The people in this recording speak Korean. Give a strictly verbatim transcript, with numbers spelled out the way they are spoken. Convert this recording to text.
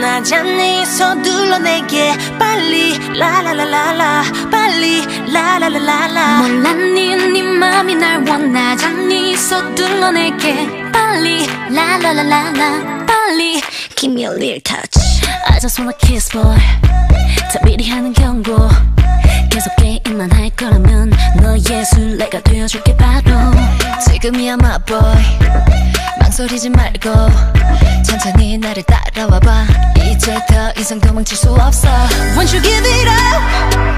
원하잖니 서둘러 내게 빨리 라라라라라 빨리 라라라라라 몰랐니 네 맘이 날 원하잖니 서둘러 내게 빨리 라라라라라 빨리 Give me a little touch I just wanna kiss boy 다 미리 하는 경고 계속 게임만 할 거라면 너의 술래가 되어줄게 바로 지금이야 my boy 망설이지 말고 천천히 나를 따라와봐 이제 더 이상 도망칠 수 없어 Won't you give it up